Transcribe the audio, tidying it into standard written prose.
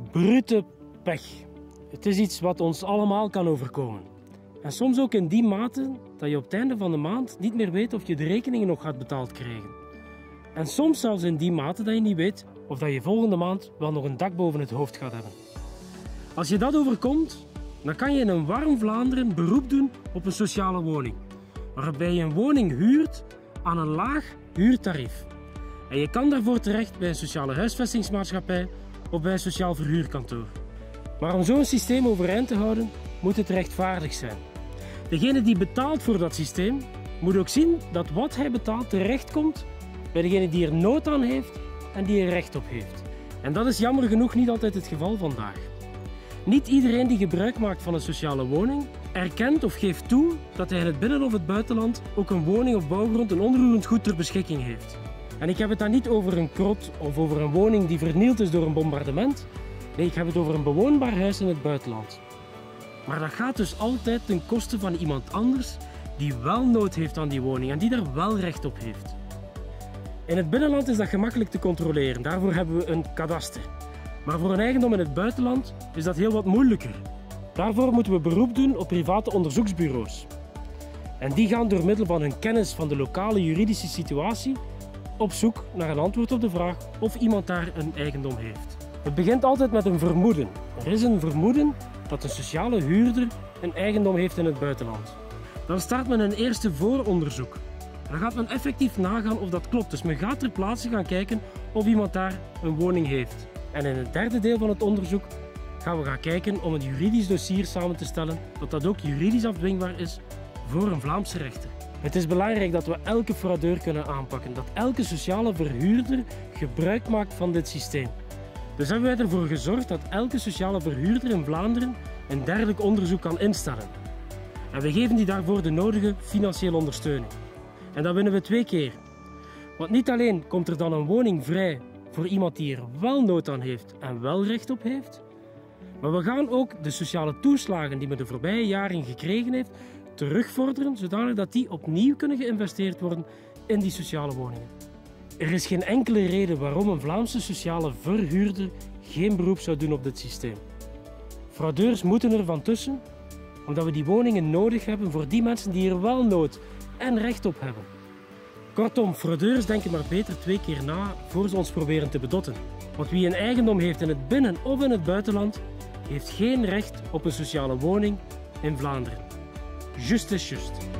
brute pech. Het is iets wat ons allemaal kan overkomen. En soms ook in die mate dat je op het einde van de maand niet meer weet of je de rekeningen nog gaat betaald krijgen. En soms zelfs in die mate dat je niet weet of dat je volgende maand wel nog een dak boven het hoofd gaat hebben. Als je dat overkomt, dan kan je in een warm Vlaanderen beroep doen op een sociale woning. Waarbij je een woning huurt aan een laag huurtarief. En je kan daarvoor terecht bij een sociale huisvestingsmaatschappij of bij een sociaal verhuurkantoor. Maar om zo'n systeem overeind te houden, moet het rechtvaardig zijn. Degene die betaalt voor dat systeem, moet ook zien dat wat hij betaalt terechtkomt bij degene die er nood aan heeft en die er recht op heeft. En dat is jammer genoeg niet altijd het geval vandaag. Niet iedereen die gebruik maakt van een sociale woning erkent of geeft toe dat hij in het binnen- of het buitenland ook een woning of bouwgrond, een onroerend goed ter beschikking heeft. En ik heb het dan niet over een krot of over een woning die vernield is door een bombardement. Nee, ik heb het over een bewoonbaar huis in het buitenland. Maar dat gaat dus altijd ten koste van iemand anders die wel nood heeft aan die woning en die daar wel recht op heeft. In het binnenland is dat gemakkelijk te controleren, daarvoor hebben we een kadaster. Maar voor een eigendom in het buitenland is dat heel wat moeilijker. Daarvoor moeten we beroep doen op private onderzoeksbureaus. En die gaan door middel van hun kennis van de lokale juridische situatie op zoek naar een antwoord op de vraag of iemand daar een eigendom heeft. Het begint altijd met een vermoeden. Er is een vermoeden dat een sociale huurder een eigendom heeft in het buitenland. Dan start men een eerste vooronderzoek. Dan gaat men effectief nagaan of dat klopt. Dus men gaat ter plaatse gaan kijken of iemand daar een woning heeft. En in het derde deel van het onderzoek gaan we gaan kijken om een juridisch dossier samen te stellen dat ook juridisch afdwingbaar is voor een Vlaamse rechter. Het is belangrijk dat we elke fraudeur kunnen aanpakken, dat elke sociale verhuurder gebruik maakt van dit systeem. Dus hebben wij ervoor gezorgd dat elke sociale verhuurder in Vlaanderen een dergelijk onderzoek kan instellen. En we geven die daarvoor de nodige financiële ondersteuning. En dat winnen we 2 keer. Want niet alleen komt er dan een woning vrij voor iemand die er wel nood aan heeft en wel recht op heeft, maar we gaan ook de sociale toeslagen die men de voorbije jaren gekregen heeft terugvorderen, zodanig dat die opnieuw kunnen geïnvesteerd worden in die sociale woningen. Er is geen enkele reden waarom een Vlaamse sociale verhuurder geen beroep zou doen op dit systeem. Fraudeurs moeten er van tussen, omdat we die woningen nodig hebben voor die mensen die er wel nood en recht op hebben. Kortom, fraudeurs denken maar beter 2 keer na voor ze ons proberen te bedotten. Want wie een eigendom heeft in het binnen- of in het buitenland, heeft geen recht op een sociale woning in Vlaanderen. Just is just.